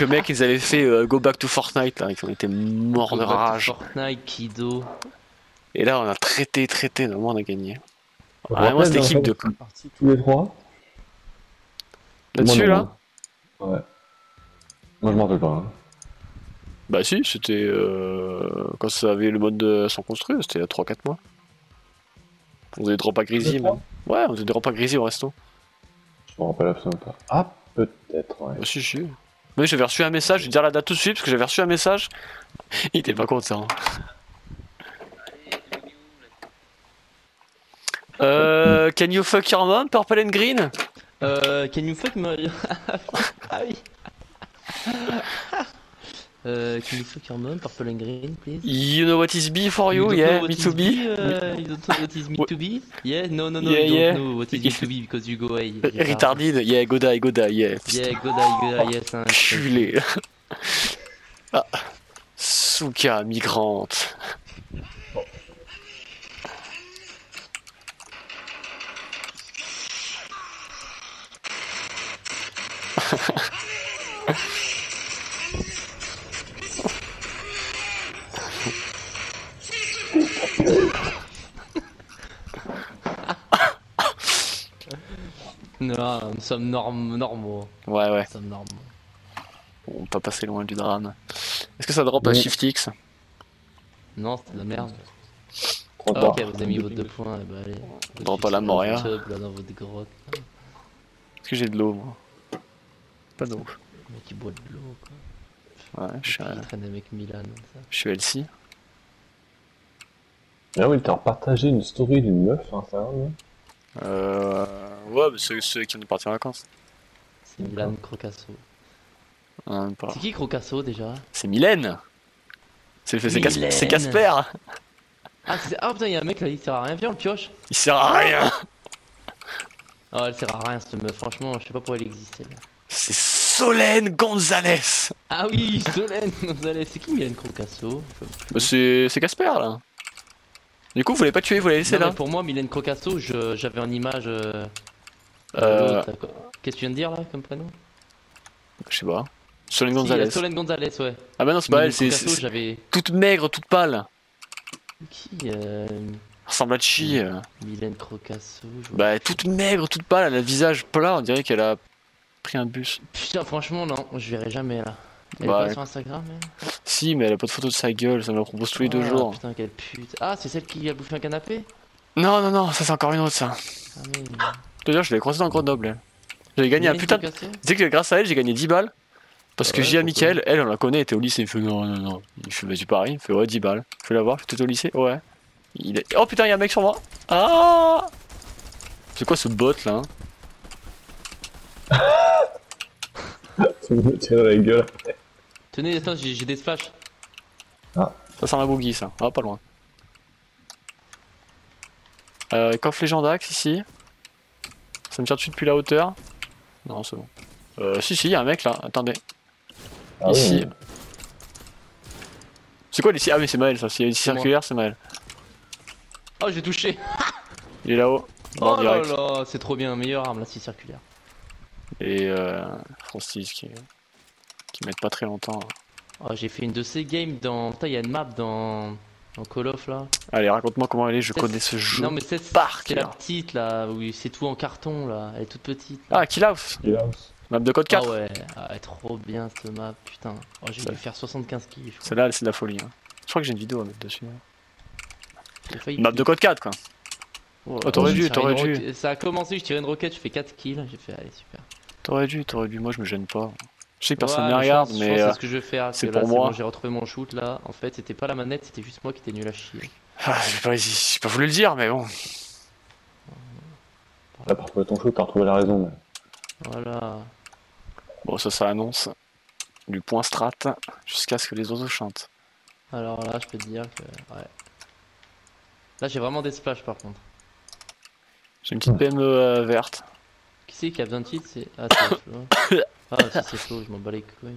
Le mec, ils avaient fait Go Back to Fortnite, là, ils ont été morts de rage. Fortnite, Kido. Et là, on a traité, normalement, on a gagné. Je me Ah, moi, rappelle, cette la équipe dernière de. fois, on est partis tous les trois. Moi, Là-dessus, non, là? hein. Ouais. Moi, je m'en rappelle pas. Hein. Bah, si, c'était. Quand ça avait le mode sans construire, c'était il y a 3-4 mois. On faisait des repas grisés, même. Ouais, on faisait des repas grisés au resto. Je me rappelle absolument pas. Ah, peut-être, ouais. Bah, si. Mais j'avais reçu un message, je vais te dire la date tout de suite, parce que j'avais reçu un message. Il était pas content. Can you fuck your mom, purple and green? Can you fuck my... Ah oui. Can you fuck your mom, purple and green, please? You know what is B for you? don't Yeah, know what me is to be? You don't know what is me to be? Yeah, no, Yeah, you yeah. don't know what is me to be because you go away. Retarded? Yeah, go die, yeah. Yeah, go die, yes. Hein, Culé. Ah. Souka, migrante. Non, nous sommes normaux. Ouais. Nous sommes normaux. On peut passer loin du drame. Est-ce que ça drop à Shift X? Non, c'était de la merde. Trop Ah, tard. ok, vous avez mis vos 2 points, et bah allez. Drop pas la Moria. Là, dans votre grotte. Est-ce que j'ai de l'eau, moi? Pas d'eau. Le mec qui boit de l'eau, quoi. Ouais, Il traîne avec Milan, ça. je suis LC. Ah oui, t'as partagé une story d'une meuf, hein, ça, non? Ouais, mais ceux qui ont parti en vacances. C'est Milan Crocasso. Hein, pas. C'est qui Crocasso déjà? C'est Mylène. C'est Mylène. Casper. Ah putain, y'a un mec là, il sert à rien. Viens, on le pioche. Il sert à rien. Oh, elle sert à rien cette meuf, franchement, je sais pas pourquoi elle existait là. C'est Solène Gonzalez. Ah oui, Solène Gonzalez, c'est qui Milan Crocasso? Bah, c'est Casper là. Du coup, vous l'avez pas tué, vous l'avez laissé Non, là? mais pour moi, Milan Crocasso, j'avais en image. Euh, l'autre, là, quoi. Qu'est-ce que tu viens de dire là comme prénom? Je sais pas. Solène Si, Gonzalez. Solène Gonzalez, ouais. Ah bah non, c'est pas Milan elle, c'est Crocasso, j'avais. toute maigre, toute pâle. Qui Ressemble à Chi. Milan Crocasso. Bah, toute maigre, toute pâle, elle a le visage plat, on dirait qu'elle a pris un bus. Putain, franchement, non, je verrai jamais là. Elle Bah, est pas sur Instagram, elle? Si, mais elle a pas de photo de sa gueule, ça me la propose tous les 2 jours. Putain, quelle pute. Ah, c'est celle qui a bouffé un canapé? Non, ça c'est encore une autre ça. Ah, mais. D'ailleurs, je l'avais croisée dans Grenoble. Elle. J'avais gagné un Milan putain de. Crocasso. Tu sais que grâce à elle, j'ai gagné 10 balles. Parce que Ouais, j'ai dit à pourquoi? Mickaël, elle, on la connaît, elle était au lycée. Il fait non. Il fait vas-y, pareil. Il fait ouais, 10 balles. Je vais la voir, j'étais au lycée. Ouais. Oh putain, y'a un mec sur moi. Ah! C'est quoi ce bot là? Tu me tiens dans la gueule. Tenez, attends, j'ai des splash. Ça sent la boogie ça. Ah, pas loin. Coffre légendax ici. Ça me tire dessus depuis la hauteur. Non, c'est bon. Si, y'a un mec là. Attendez. Ah Ici. oui. C'est quoi les. Ah, mais c'est Maël ça. S'il y a une C'est moi. circulaire, c'est Maël. Oh, j'ai touché. Il est là-haut. Mort Oh là direct. là, c'est trop bien, meilleure arme la scie circulaire. Et Frosties qui mettent pas très longtemps. Oh, j'ai fait une de ces games dans. Putain, il y a une map dans Call of là. Allez, raconte-moi comment elle est, je connais ce jeu. Non, mais c'est par la cœur. petite là, où c'est tout en carton là. Elle est toute petite. Là. Ah, Kill House. Il est là aussi. Map de code 4. Ah ouais, ah, trop bien cette map, putain. Oh, j'ai dû faire 75 kills. je crois. Celle-là, c'est de la folie. Hein. Je crois que j'ai une vidéo à mettre dessus. J'ai failli Map de code 4 quoi. Oh, Oh, t'aurais dû, j'ai tiré t'aurais une dû. roquette. Ça a commencé, je tirais une roquette, je fais 4 kills. J'ai fait, allez, super. T'aurais dû, moi je me gêne pas. Je sais que personne Ouais, ne mais regarde, je pense mais. que c'est ce que je vais faire. c'est parce que là, pour moi. bon, j'ai retrouvé mon shoot là. En fait, c'était pas la manette, c'était juste moi qui étais nul à chier. J'ai pas voulu le dire, mais bon. Là, pour trouver ton show, t'as retrouvé la raison. Mais... Voilà. Bon, ça annonce du point strat jusqu'à ce que les oiseaux chantent. Alors là, je peux te dire que. Ouais. Là, j'ai vraiment des splash par contre. J'ai une petite PME verte. Qui c'est qui a besoin de titre? C'est. Ah, c'est Flo. Ah, si c'est Flo, je m'en bats les couilles.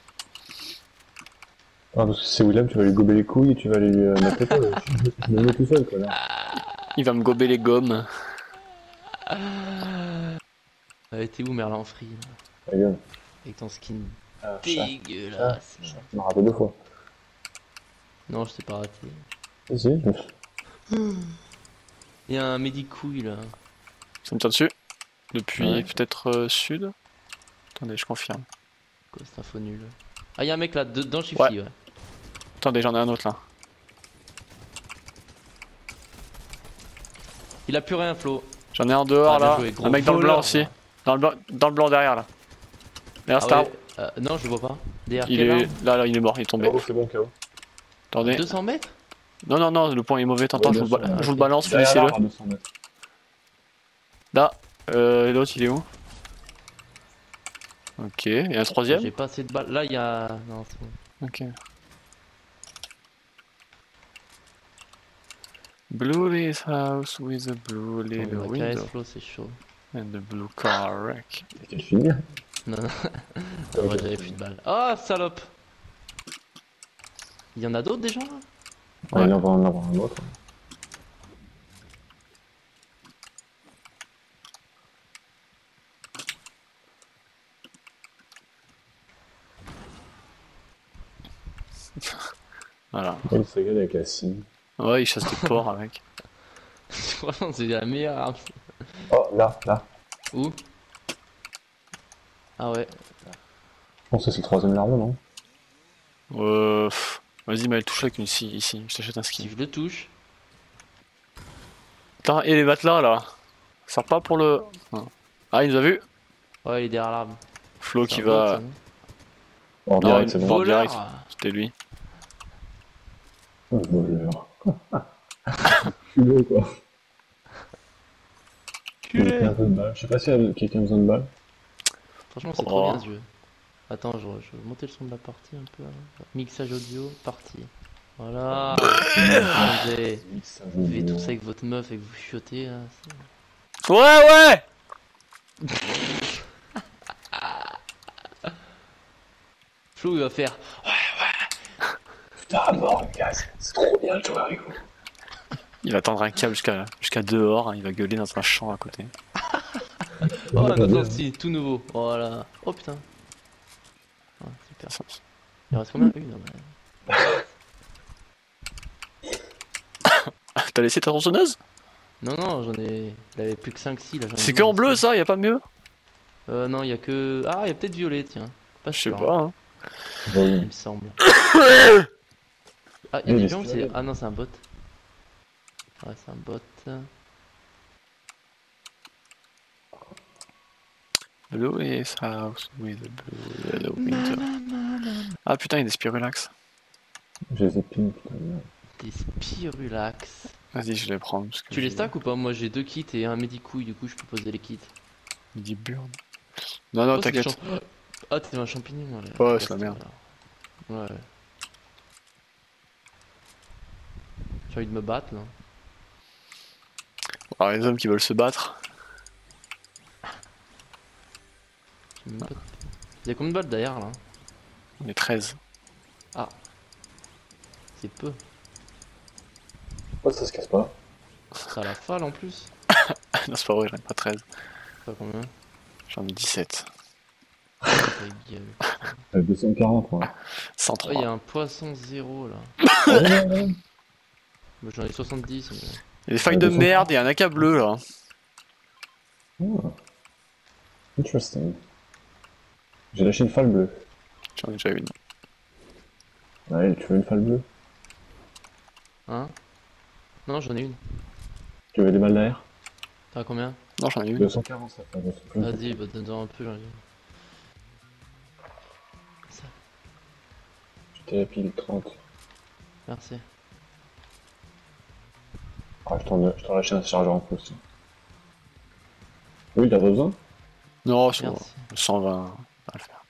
Ah, parce que c'est William, tu vas lui gober les couilles et tu vas lui mettre les couilles. Je me mets tout seul, quoi, là. Il va me gober les gommes. T'es où Merlin Free là Ta gueule. avec ton skin Dégueulasse. Tu m'as raté 2 fois. Non, je t'ai pas raté. Si. Il y a un médicouille là. Ça me tire dessus. Depuis Ouais. peut-être sud. Attendez, je confirme. Quoi, cette info nulle. Ah, il y a un mec là, dans Shifty, ouais. Attendez, j'en ai un autre là. Il a plus rien, Flo. J'en ai un dehors Ah, bien là. joué, gros Un mec dans le blanc voleur, aussi. va. Dans le blanc derrière là. Derrière Ah cet arbre. ouais, non, je le vois pas. Derrière Il quel est. arbre Là, il est mort, il est tombé. KO, c'est bon, KO. Attendez. 200 mètres? Non, le point est mauvais. T'entends, Ouais, je, vous le 200, je vous le ok. balance, Derrière finissez-le. l'arbre à 200 mètres. Là. Et l'autre, il est où? Ok, et un troisième? J'ai pas assez de balles. Là, il y a. Non, c'est bon. Ok. Blue's house with a blue Attends, little on va carrer window Flo, c'est chaud. and a blue car wreck. T'as qu'à le finir. Non, non, en vrai, j'avais plus de balles. Oh, salope! Il y en a d'autres déjà là? Ouais, il va en avoir un autre. Voilà. Il se régale avec la scie. Ouais, il chasse des porcs avec. Franchement, c'est la meilleure arme. Oh, là. Où? Ah ouais. Je pense que c'est le troisième larme, non? Vas-y, Maël, touche avec une scie ici. Je t'achète un Si ski. je le touche. Putain, et les matelas là? Ça sert pas pour le. Ah, il nous a vu? Ouais, il est derrière l'arbre. Flo C'est qui un bot, ça, va. non? En Non, direct, c'est une bon. porte direct. Voleur! C'était lui. Oh, voleur. Culot, quoi. Il a un peu de balle. Je sais pas si quelqu'un a besoin de balle. Franchement, c'est Oh. trop bien ce jeu. Attends, je vais monter le son de la partie un peu. Là. Mixage audio, partie. Voilà. Vous faites tout ça avec votre meuf et que vous chiotez là. Ouais! Flou, il va faire. Putain, mort, gars, c'est trop bien de jouer avec vous. Il va tendre un câble jusqu'à dehors, hein, il va gueuler dans un champ à côté. Oh, un autre sortie, tout nouveau. Voilà. Oh putain. Ah, super. Il en reste combien? Une, ouais. T'as laissé ta tronçonneuse? Non, non, j'en ai. Il avait plus que 5-6 là. j'en ai C'est 12, que en bleu ça, y a pas mieux? Non, il y a que. Ah, il y a peut-être violet, tiens. Pas Je sais sûr, pas. Hein. il me semble. Ah, il y a Oui, des mais gens, c'est c'est. pas Ah non, c'est un bot. Ouais, c'est un bot. Blue is house with a blue yellow window. Ah putain, il y a des spirulax. Je les ai ping, putain. Des spirulax. Vas-y, je vais les prendre. Parce que Tu les j'ai- stacks ou pas? Moi j'ai 2 kits et un médicouille, du coup je peux poser les kits. Il dit burn. Non, Oh, c'est des t'inquiète. Ah, t'es un champignon là. Ouais, Reste, c'est la merde. voilà. Ouais. J'ai envie de me battre là. Alors, les hommes qui veulent se battre. J'ai même pas de- Il y a combien de balles derrière là? On est 13. C'est peu. Pourquoi ça se casse pas? Ça a la falle en plus. Non, c'est pas vrai, j'en ai pas 13. Pas combien? J'en ai 17. Ta gueule. 240, moi. 103. Oh, il y a un poisson 0 là. Ouais. Bah, j'en ai 70. Mais... Il y a des failles de 200. merde, il y a un AK bleu là. Oh. Interesting. J'ai lâché une falle bleue. J'en ai déjà une. Ouais, tu veux une falle bleue? Hein? Non, j'en ai une. Tu veux des balles derrière? T'as combien? Non, j'en ai une. 240, ça fait. Vas-y, bah donne-en un peu, j'en ai une. Ça, J'étais la pile 30. merci. Ah, je t'en lâché un chargeur en plus. Oui, t'as pas besoin? Non, c'est bon. Merci. 120, on va le faire.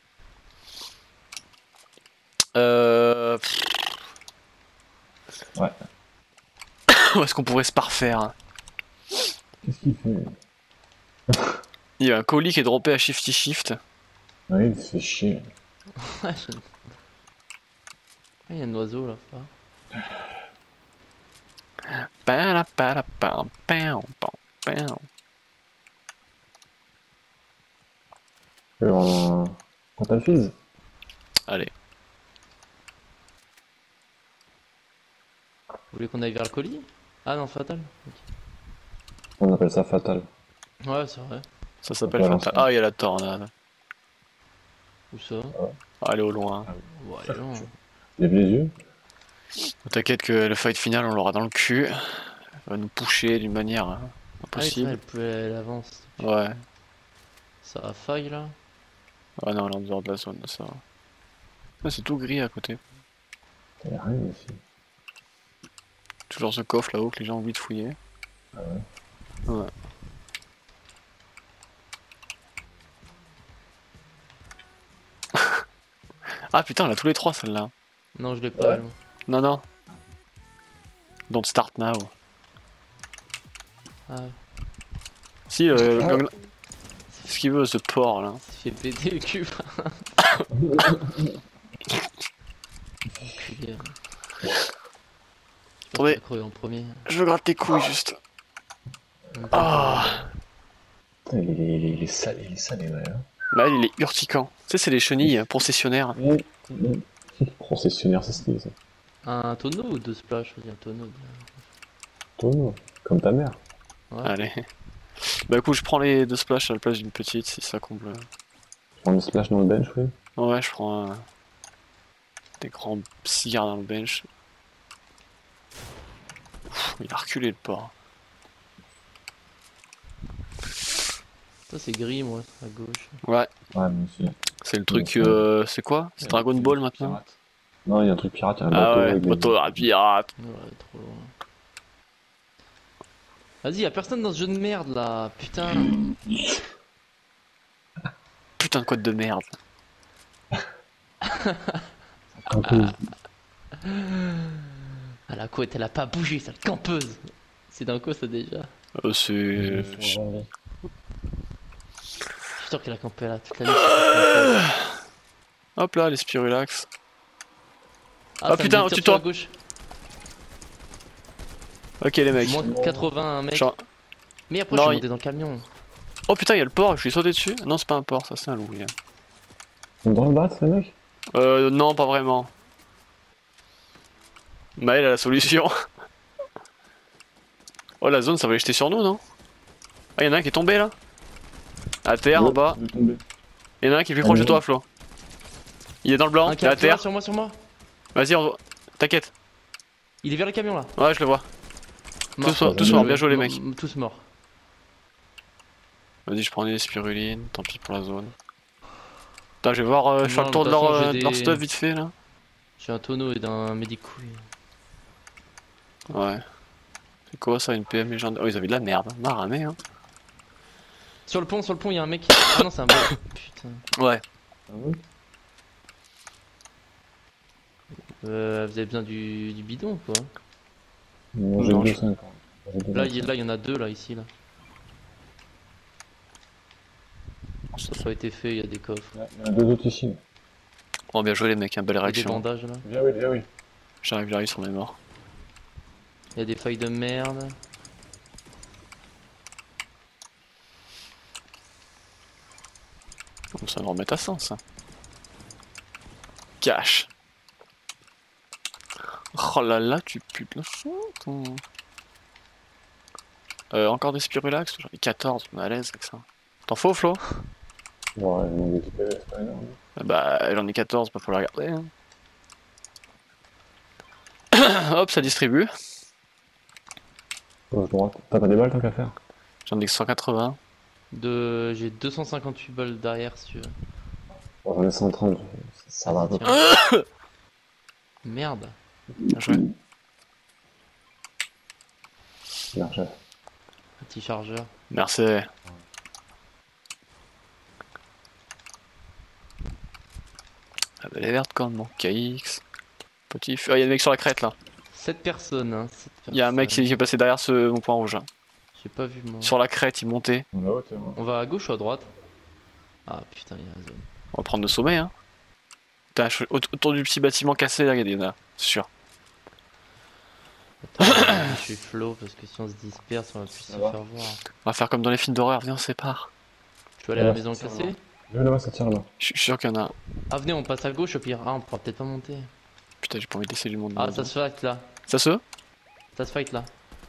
Ouais. Où est-ce qu'on pourrait se parfaire? Qu'est-ce qu'il fait? Il y a un colis qui est droppé à Shifty Shift. Ouais, il se fait chier. Ouais, il y a un oiseau là. Pas. Pam, pam, pam. Quand t'as le fils? Allez. Vous voulez qu'on aille vers le colis? Ah non, fatal. Ok. On appelle ça fatal. Ouais, c'est vrai. Ça s'appelle Voilà, Fatal. ça. Ah, il y a la tornade. Où ça? Ah, elle est au loin. Ouais, elle est loin. Lève les yeux. T'inquiète que le fight final, on l'aura dans le cul. Elle va nous pusher d'une manière Ah oui, impossible. elle avance. Ouais. Ça a faille là. Ah non, elle est en dehors de la zone, ça va. Ah, c'est tout gris à côté. Y'a rien ici. Toujours ce coffre là-haut que les gens ont envie de fouiller. Ah ouais. Ouais. Ah putain, on a tous les trois celle-là. Non, je l'ai pas. Ouais. elle, moi. Non, non. Don't start now. Ah, Si, Ah. Gangnam- ce qu'il veut, ce porc là. il fait péter le cul. Enculé. Attendez, Crevé en premier. je veux gratter les couilles juste. Même pas Ah. Putain, il est salé, ouais. Hein. Bah, il est urticant. Tu sais, c'est les chenilles processionnaires. Processionnaire, c'est stylé ça. un tonneau ou deux splash? Vas-y, un tonneau. Tonneau, comme ta mère. Ouais. Allez. Bah, écoute, je prends les deux splashes à la place d'une petite si ça comble. Tu prends le splash dans le bench, oui. Ouais, je prends des grands cigares dans le bench. Ouf, il a reculé le porc. Ça, c'est gris, moi, à gauche. Ouais, Ouais, moi aussi. c'est le truc. C'est quoi? C'est Il y a Dragon un truc Ball maintenant? pirate. Non, il y a un truc pirate, il y a un Ah bateau ouais, avec des... bateau à pirate. Ouais, trop loin. Vas-y, y'a personne dans ce jeu de merde là, putain. Putain de code de merde. Un peu... Ah, la couette, elle a pas bougé, cette campeuse. C'est dans quoi ça déjà? C'est. Je suis sûr qu'elle a campé là toute la nuit. Hop là, les Spirulax. Ah, Ah, ça me putain, dit, au-dessus de tire sur toi. la gauche. Ok, les mecs. Moins 80, mec. Genre- Mais après, Non, je suis monté dans le camion. Oh putain, il y a le porc, je suis sauté dessus. Non, c'est pas un porc, ça c'est un loup. Là. Ils sont dans le battre, les mecs? Non, pas vraiment. Maël a la solution. Oh, la zone, ça va les jeter sur nous, non? Ah, y'en a un qui est tombé là. À terre, en bas. Il est tombé. Y'en a un qui est plus proche de toi, Flo. Il est dans le blanc, Un il est à terre. sur moi, sur moi. Vas-y, t'inquiète. Il est vers le camion là. Ouais, je le vois. Mort. Tous morts, bien joué les mecs. Tous morts. Vas-y, je prends des spirulines, tant pis pour la zone. Putain, je vais voir, je fais Non, le tour de de toute façon, leur, j'ai de leur des- stuff vite fait là. J'ai un tonneau et d'un médicouille. Ouais. C'est quoi ça, une PM légendaire? Oh, ils avaient de la merde, maramé hein. Sur le pont, il y a un mec. Ah non, c'est un bot. Putain. Ouais. Ah ouais? Vous avez besoin du bidon ou quoi? Moi, j'ai Non, 2,50. Là, il y en a deux là, ici là. Ça n'a pas été fait, il y a des coffres. Il y en a deux autres ici. Bon, bien joué les mecs, hein, belle Il y a des réaction. bandages là. Viens, oui, viens, oui. J'arrive sur mes morts. Il y a des feuilles de merde. Donc ça va me remettre à 100 ça. Cash. Oh là là, tu putes le fond, ton... encore des spirulax, j'en ai 14, on est à l'aise avec ça. T'en faut Flo? Ouais, mon XP, c'est pas énorme. Bah j'en ai 14, pas faut la regarder. Hein. Hop, ça distribue. Gauche, droite. T'as pas des balles tant qu'à faire? J'en ai que 180. J'ai 258 balles derrière si tu veux. Bon, j'en ai 130, ça va à peu près. Tiens. Merde. Bien joué. Bien, chef. Petit chargeur. Merci. Ah bah, elle est verte quand même, bon. KX. Petit feu. Ah, y'a des mecs sur la crête là. 7 personnes, hein. 7 Y'a un mec qui est passé derrière mon point rouge. Hein. J'ai pas vu moi. Sur la crête, il montait. Là-haut, t'es moi. On va à gauche ou à droite? Ah putain, il y a la zone. On va prendre le sommet, hein. Putain, autour du petit bâtiment cassé là, il y en a, c'est sûr. Attends, je suis flow parce que si on se disperse, on va plus se Ça va. faire voir. On va faire comme dans les films d'horreur, viens, on se sépare. Tu veux aller à la Ouais, maison ça cassée? va. Viens là-bas, ça tire là-bas. Je suis sûr qu'il y en a un. Ah, venez, on passe à gauche au pire. Ah, on pourra peut-être pas monter. Putain, j'ai pas envie de laisser du monde. Ah, ça se fight là. Ça se? Ça se fight là.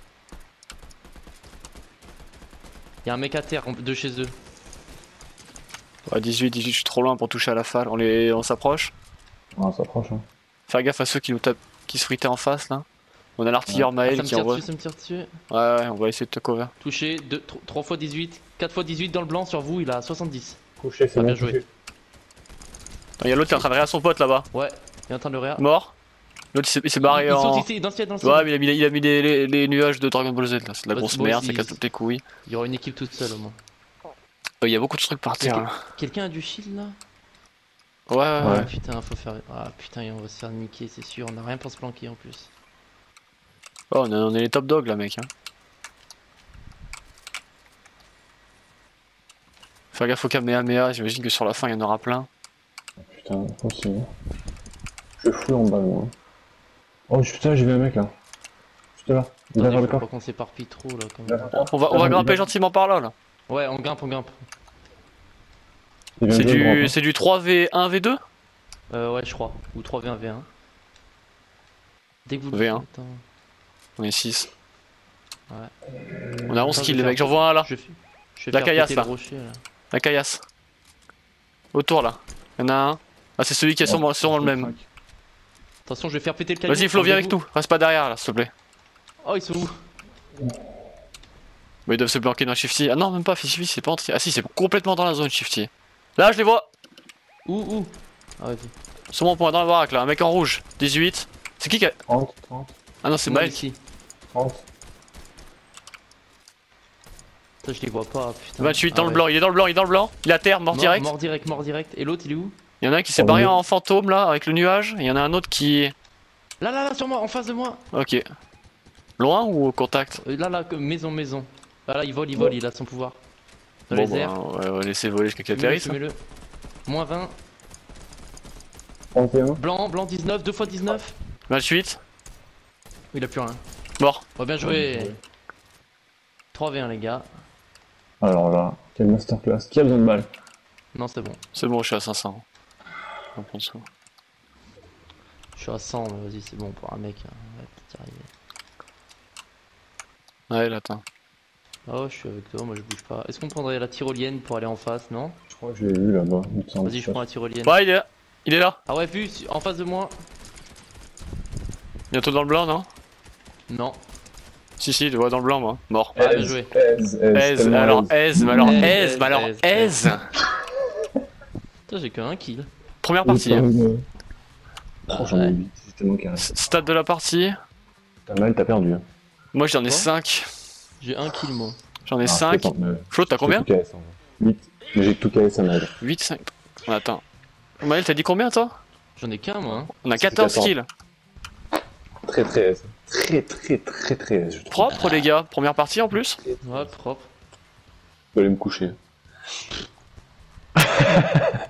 Y'a un mec à terre de chez eux. Ouais, 18, je suis trop loin pour toucher à la falle. On s'approche. Ah, ça approche, hein. Faire gaffe à ceux qui nous tapent, qui se fritaient en face là. On a l'artilleur Ah, Maël ça me qui tire envoie. dessus, ça me tire dessus. Ouais, on va essayer de te cover. Touché, 3 x 18, 4 x 18 dans le blanc sur vous, il a 70. Couché, c'est Ah, bon, bien joué. couché. Il y a l'autre qui est en train de réa son pote là-bas. Ouais, il est en train de le réa. Mort. L'autre il s'est barré Il en. saute ici, dans le ciel, dans le ciel. Ouais, mais il a mis les nuages de Dragon Ball Z là. C'est de la Bah, grosse moi merde, aussi, ça casse toutes les couilles. Il y aura une équipe toute seule au moins. Il y a beaucoup de trucs par terre là. Quelqu'un a du shield là? Ouais, ouais. Ah putain, faut faire. Ah putain, on va se faire niquer, c'est sûr. On a rien pour se planquer en plus. Oh, on est les top dogs là, mec. Hein. Faire gaffe au Kamehameha, j'imagine que sur la fin il y en aura plein. Putain, possible. Je fous en balle, moi. Oh putain, j'ai vu un mec là. Juste là. Attendez, Derrière le faut pas corps. qu'on s'éparpille trop là quand Là. même. On va grimper gentiment par là. Ouais, on grimpe, on grimpe. Il vient C'est de droite, hein. du 3v1 v2? Ouais, je crois. Ou 3v1 v1. Dès que vous V1. Attends. On est 6. Ouais. On a 11 Attends, kills je les vais mecs, faire- j'en vois un là. Je vais La faire caillasse, péter là. le rocher là. La caillasse. Autour là. Il y en a un. Ah, c'est celui qui est sûrement le même. Attention, je vais faire péter le caillou. Vas-y, Flo, viens avec Rendez-vous. nous. Reste pas derrière là, s'il te plaît. Oh, ils sont où? Mais ils doivent se planquer dans Shifty. Ah non, même pas, Shifty, c'est pas entré. Ah si, c'est complètement dans la zone, Shifty. Là, je les vois. Où? Ah, vas-y. Sur mon point, dans la baraque là. Un mec en rouge. 18. C'est qui a. 30, 30, Ah non, c'est Moi, Maël. ici. 30. Ça, je les vois pas, putain. 28 dans Ah le ouais. blanc, il est dans le blanc, il est dans le blanc. Il est à terre, mort direct. Mort direct, mort direct. Et l'autre, il est où? Il y en a un qui s'est Oh, barré oui. en fantôme là, avec le nuage. Il y en a un autre qui. Là, sur moi, en face de moi. Ok. Loin ou au contact? Là, maison. Ah là, il vole, il a son pouvoir. Dans Bon, les airs. ouais, on va laisser voler jusqu'à qu'il atterrisse. Fumez-le. Moins 20. 31. Blanc 19, 2 x 19. 28. Il a plus rien. Mort. Oh, bien joué. 3v1 les gars. Alors là, quelle masterclass. Qui a besoin de balles? Non, c'est bon. C'est bon, je suis à 500. On va prendre ça. Je suis à 100, mais vas-y, c'est bon pour un mec. On va peut-être y arriver. Ouais, là, attends. Oh, je suis avec toi, moi je bouge pas. Est-ce qu'on prendrait la tyrolienne pour aller en face, non? Je crois que je l'ai vu là-bas. il me semble. Vas-y, je prends la tyrolienne. Ouais, il est là. Il est là. Ah ouais, vu, en face de moi. Bientôt dans le blanc, non? Non. Si, je le vois dans le blanc, moi. Mort. Ah, bien joué. Aise, mais alors aise, mais alors aise, mais alors Aise. aise. Putain, j'ai que un kill. Première partie. Hein. Oh, j'en ai 8, c'est tellement carré. Stade de la partie. T'as mal, t'as perdu. Hein. Moi, j'en ai Quoi 5. J'ai un kill, moi. J'en ai Ah, 5. c'est pas mal. Flo, t'as combien? J'ai tout KS, en vrai. 8. Mais j'ai tout KS à mal. 8, 5. Attends. Maël, t'as dit combien, toi? J'en ai qu'un, moi. Hein. On a Ça fait 14 14. kills. Très aise. Très aise, je trouve. Propre, les gars. Première partie en plus. Ouais, propre. Je vais aller me coucher.